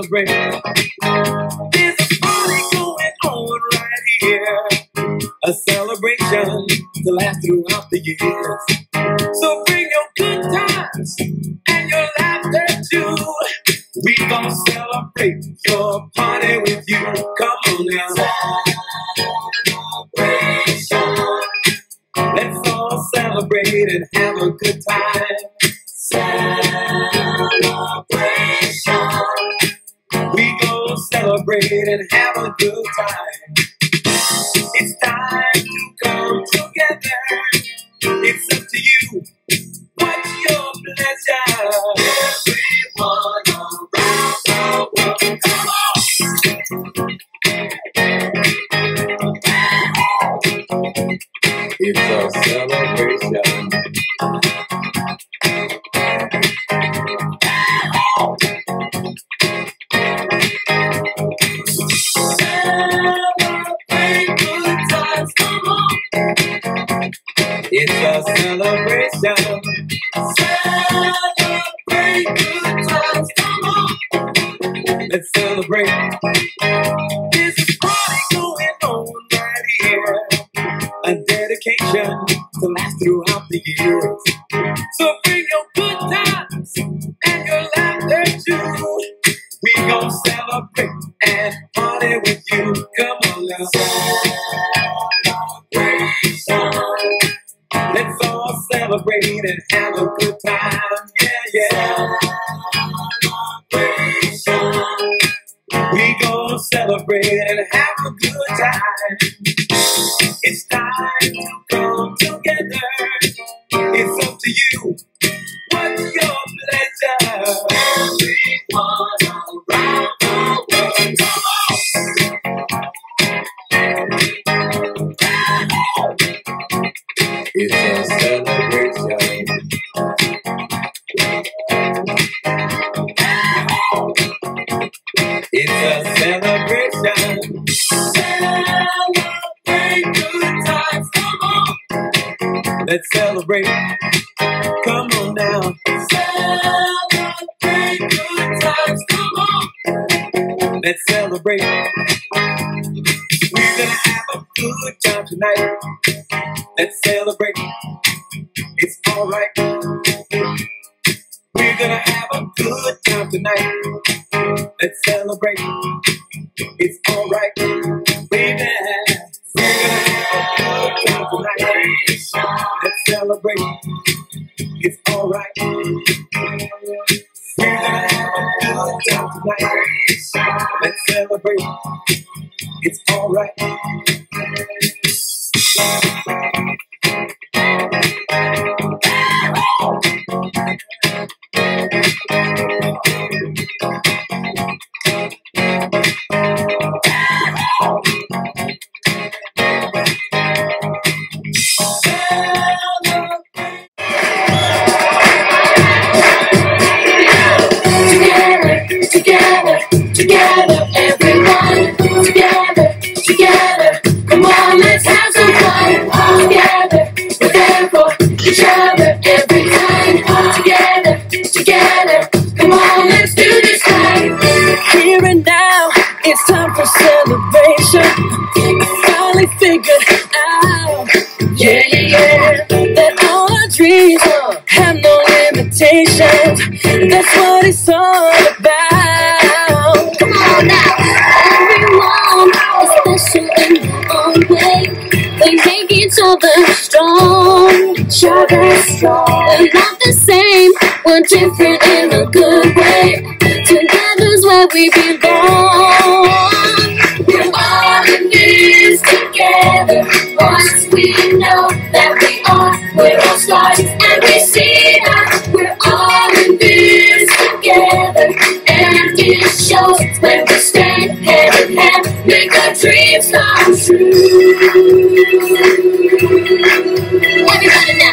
celebrate. There's a party going on right here, a celebration to last throughout the years. So bring your good times and your laughter too. We gon' celebrate your party with you. Come on now. Celebration. Let's all celebrate and have a good time. Celebration. We gon' celebrate and have a good time. It's time to come together. It's up to you. What's your pleasure? Everyone around the world, come on! It's a celebration. Celebrate good times, come on! It's a celebration. Celebrate good times, come on. Let's celebrate. There's a party going on right here, a dedication to last throughout the years. So bring your good times and your laughter too. We gon' celebrate and party with you. Come on now. Celebration. Let's all celebrate and have a good time, yeah, yeah. Celebration. We gon' celebrate and have a good time. It's time to come together. It's up to you. What's your pleasure? Everyone around the world, come on! It's a celebration. It's a celebration. Celebrate good times, come on. Let's celebrate. Come on now. Celebrate good times, come on. Let's celebrate. We're gonna have a good time tonight. Let's celebrate. It's alright. We're gonna have a good time tonight. Let's celebrate. It's alright, baby. We're gonna have a good time tonight. Let's celebrate. It's alright. We're gonna have a good time tonight. Let's celebrate. It's alright. Together, everyone. Together, come on, let's have some fun. Together, we're there for each other every time. Together, come on, let's do this right. Here and now, it's time for celebration. I finally figured out, yeah, that all our dreams have no limitations. That's what it's all about. Come on now, everyone is special in their own way. They make each other strong. They're not the same, we're different in a good way. Together's where we belong. We're all in this together. Once we know that we are, we're all stars, and we see that we're all in this together. And it shows when we stand hand in hand, make our dreams come true. Everybody now,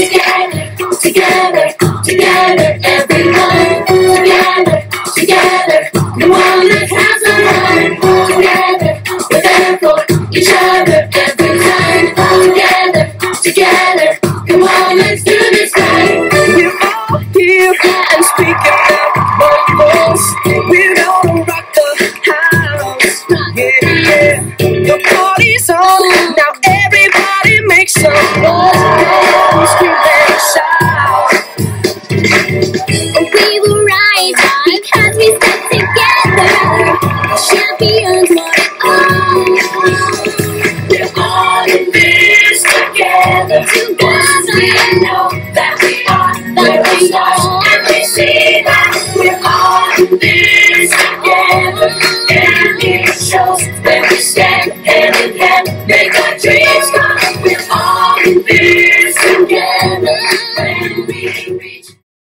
together, everyone. Together, come on, let's have some fun. Together, we're there for each other every time. Together, come on, let's do this right. We're all here and speaking out one voice. We're all around. Make